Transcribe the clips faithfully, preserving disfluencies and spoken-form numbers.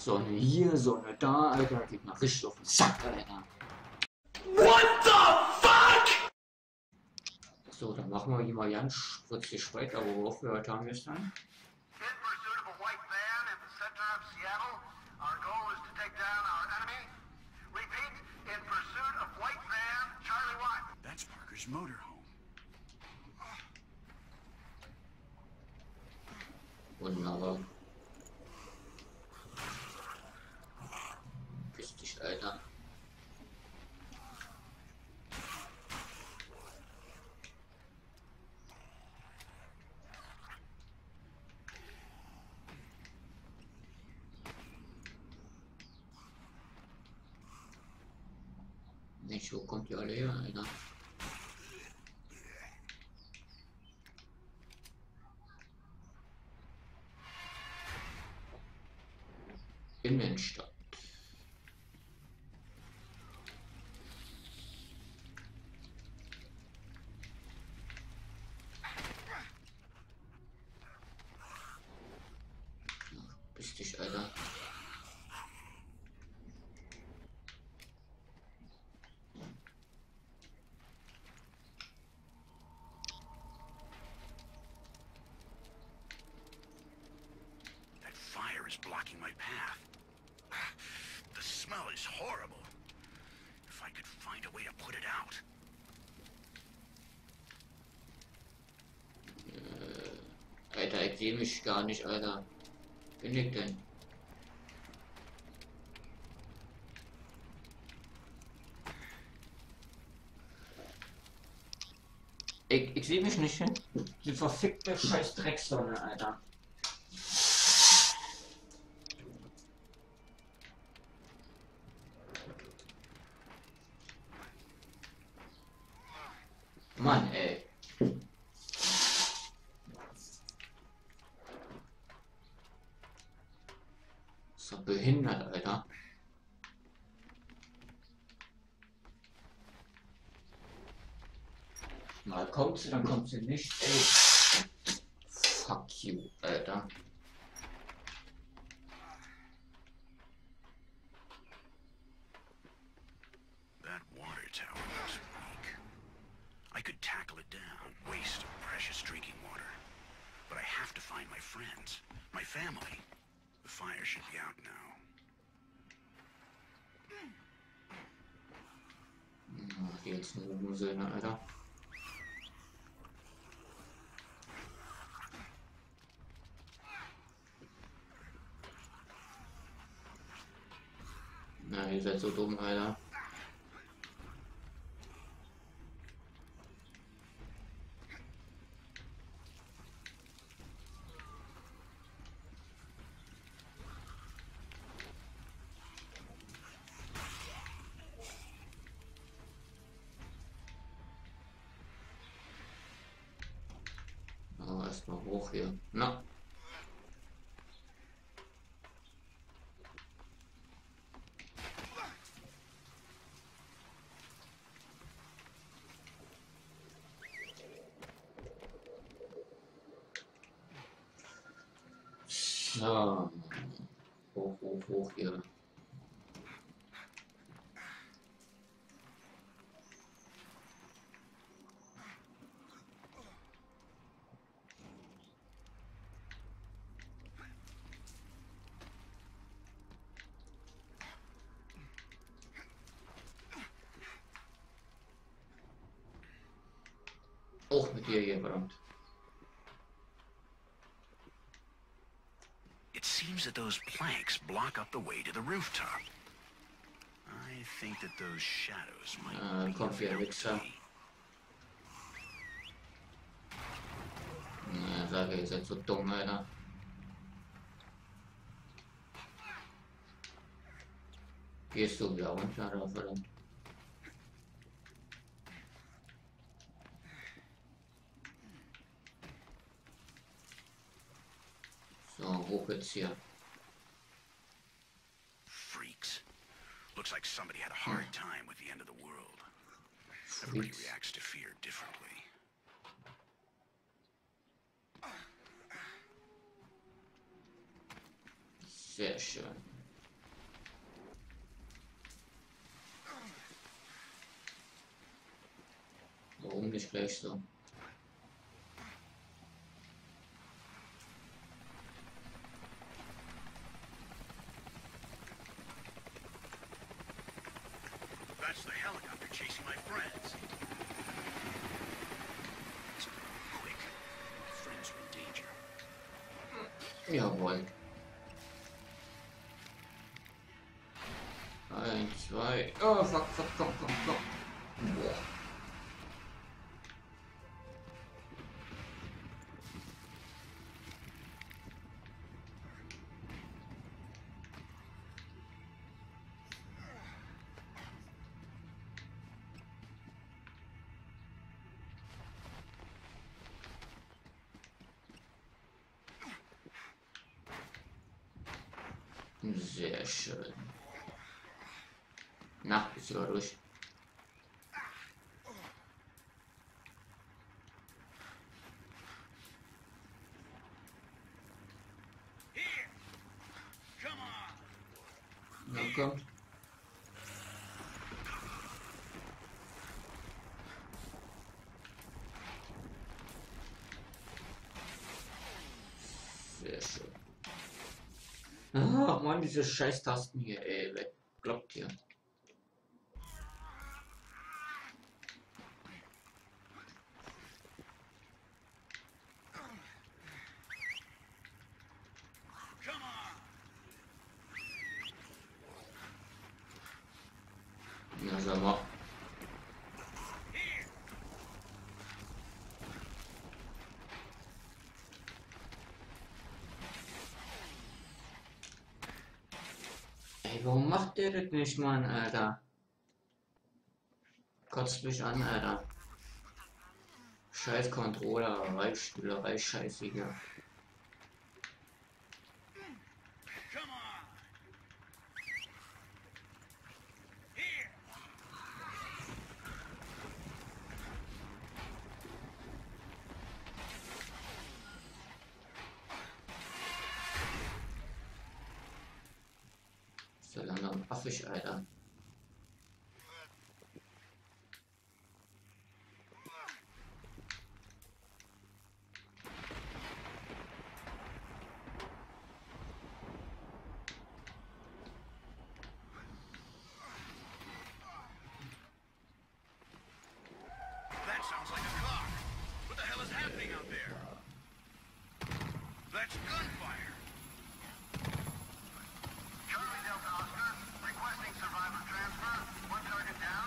So eine hier, so eine da, Alter. Geht mal richtig auf den Sack, Alter. What the fuck? So, dann machen wir hier mal ganz spritzig weiter, wo wir aufgehört haben gestern. In pursuit of a white van in the center of Seattle, our goal is to take down our enemy. Repeat, in pursuit of white van, Charlie one. That's Parker's motorhome. Wunderbar. Piss dich, Alter. Mensch, wo kommt die alle her, Alter? Innenstadt. Bist dich, Alter. That fire is blocking my path. The smell is horrible. If I could find a way to put it out. Äh, Alter, ich sehe mich gar nicht, Alter. Bin ich denn? Ich, ich sehe mich nicht hin. Die verfickte scheiß Drecksonne, Alter. Mann, ey. So behindert, Alter. Mal kommt sie, dann kommt sie nicht, ey. Fuck you, Alter. That water tower looks weak. I could tackle it down, waste of precious drinking water. But I have to find my friends, my family. The fire should be out now. Ach, jetzt nur Unsöhne, Alter. Na, ihr seid so dumm, Alter. Aber erstmal hoch hier. Na. So. Hoch, hoch, hoch hier. Auch mit dir hier, verdammt. It seems that those planks block up the way to the rooftop. I think that those shadows might Äh, be kommt wieder Wichser. me. Na, sage, ihr seid so dumm, Alter. Gehst du wieder runter, oder verdammt? So, hoch jetzt hier. Freaks. Looks like somebody had a hard time with the end of the world. Everybody Freaks. reacts to fear differently. Sehr schön. Warum nicht gleich so? That's the helicopter chasing my friends. Quick. My friends are in danger. Jawohl. Ein, zwei. Oh, fuck, fuck, fuck, fuck, fuck. Boah. Sehr schön. Na, ist sogar durch. Here! Come on! Na, kommt. Sehr schön. Ah, Mann, diese Scheiß-Tasten hier, ey, wer glaubt hier? Come on! Na, sag mal. Here! Ey, warum macht der das nicht, Mann, Alter? Kotzt mich an, Alter. Scheiß Controller, Reichsspielerei, scheißiger. Come on! Here! Ist ja langsam affig, Alter. That sounds like a car. What the hell is happening out there? That's gunfire. Charlie Delta Oscar, requesting survivor transfer. One target down.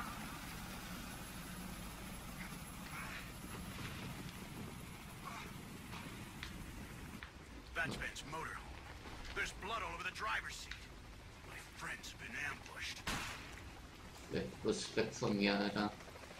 That's Ben's motorhome. There's blood all over the driver's seat. My friends have been ambushed. Weg, bloß weg von mir, Alter.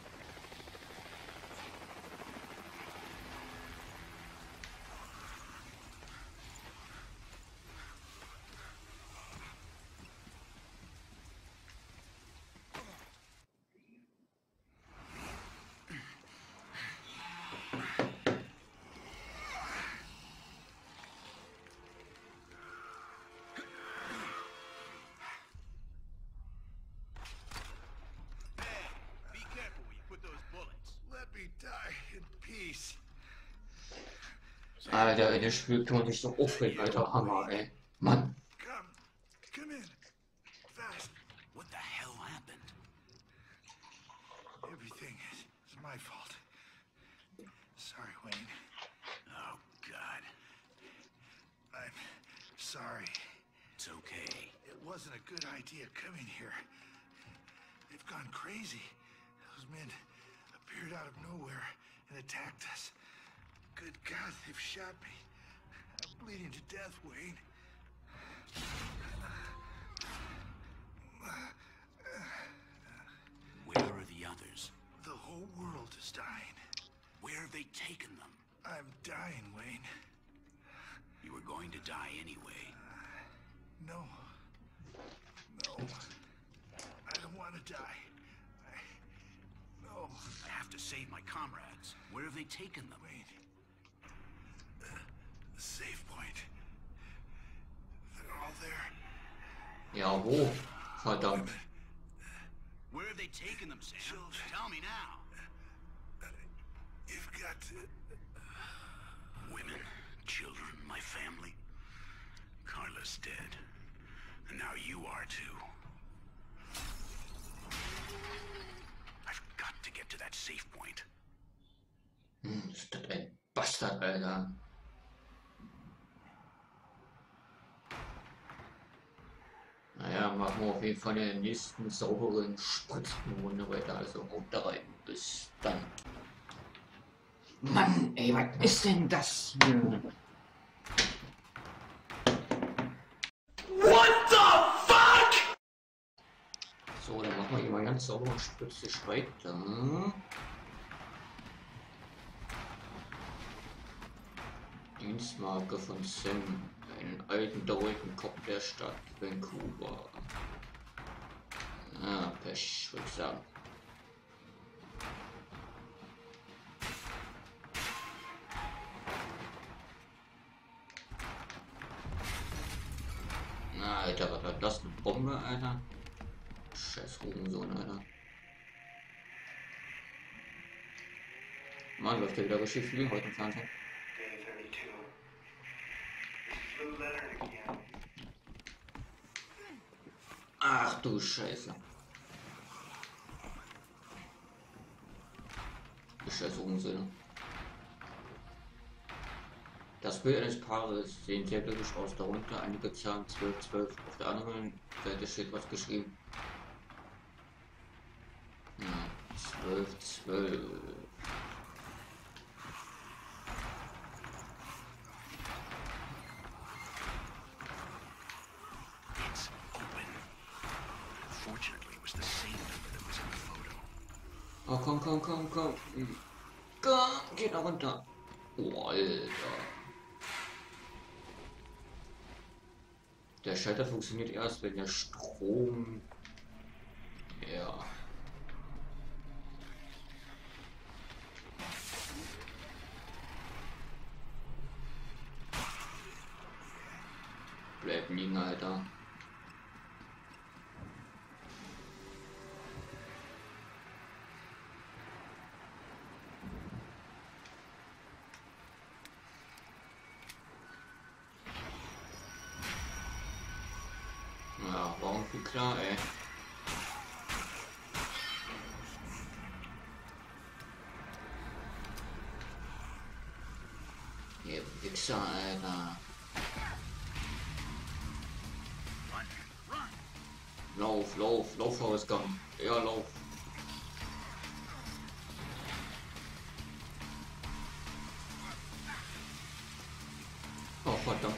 Hey, be careful when you put those bullets. Let me die in peace. Alter, ey, der Spiel kann man sich so aufregen, Alter. Hammer, ey. Mann. Come. Come in. Fast. What the hell happened? Everything is, is my fault. Sorry, Wayne. Oh, God. I'm sorry. It's okay. It wasn't a good idea coming here. They've gone crazy. Those men appeared out of nowhere and attacked us. Good God, they've shot me. I'm bleeding to death, Wayne. Where are the others? The whole world is dying. Where have they taken them? I'm dying, Wayne. You were going to die anyway. No. No. I don't want to die. I... No. I have to save my comrades. Where have they taken them? Wayne. Uh, the safe point. They're all there. Ja, wo? Verdammt. Where have they taken them, Sam? Children. Tell me now. got to... Women, children, my family. Carla's dead. And now you are too. I've got to get to that safe point. Hm, ist das ein Bastard, Alter. Naja, machen wir auf jeden Fall in der nächsten sauberen Spritzenrunde weiter. Also haut da rein. Bis dann. Mann, ey, was ist denn das hier? What the fuck? So, dann machen wir hier mal ganz sauber und spritzig weiter. Dienstmarke von Sam, einen alten traurigen Kopf der Stadt Vancouver. Ah, Pech, würde ich sagen. Na, Alter, was war das? Eine Bombe, Alter? Scheiß Hurensohn, Alter. Mann, läuft ja wieder richtig viel heute im Fernsehen. Day thirty-two. Blue Leonard again. Ach du Scheiße. Die Scheiß Unsinn. Das Bild eines Paares sehen sehr glücklich aus, darunter einige Zahlen zwölf zwölf. Auf der anderen Seite steht was geschrieben. Ja, zwölf zwölf. It's open. Fortunately, it was the same number that was in the photo. Oh, komm, komm, komm, komm. Komm, geht da runter. Oh, Alter. Der Schalter funktioniert erst, wenn der Strom... Ja. Bleib liegen, Alter. Ja, war irgendwie klar, ey. Ihr Wichser, Alter. Run, run! Lauf, lauf, lauf, Forrest Gump. Ja, lauf. Oh, verdammt.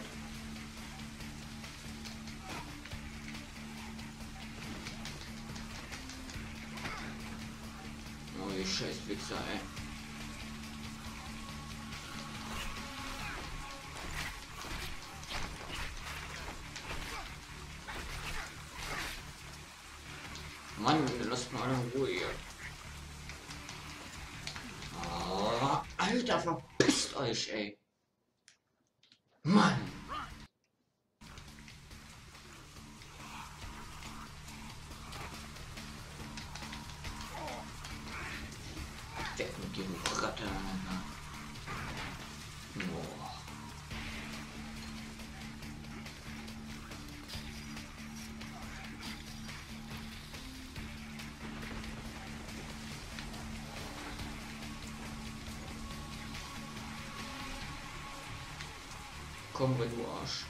Oh, ihr scheiß Wichser, ey. Mann, lasst mal alle in Ruhe hier. Oh, Alter, verpisst euch, ey. Mann. Weg mit dem Ratte, Alter. Boah. Komm, wenn du Arsch.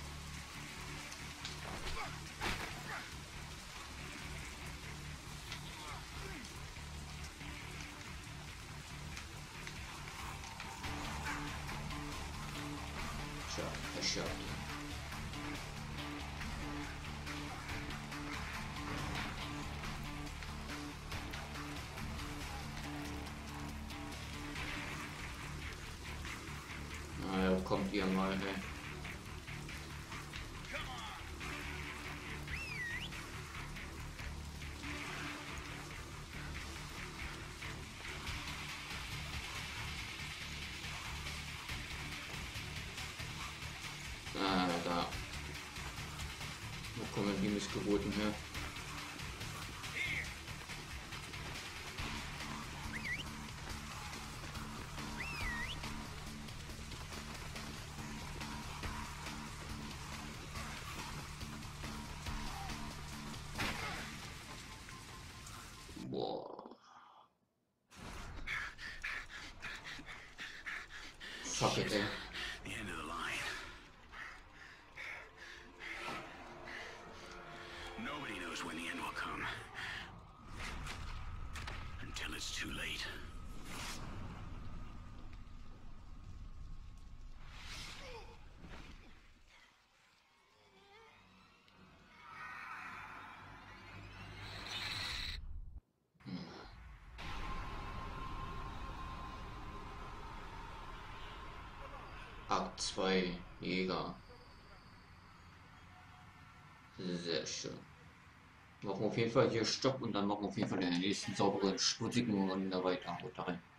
Tja, verschafft. Na ja, kommt ihr mal, ey. Ah, da. Wo kommen die Missgeburten her? Shit, ey. The end of the line. Nobody knows when the end will come. Until it's too late. Akt zwei, Jäger. Sehr schön. Machen wir auf jeden Fall hier Stopp und dann machen wir auf jeden Fall in der nächsten sauberen, spritzigen Runde weiter. Haut rein.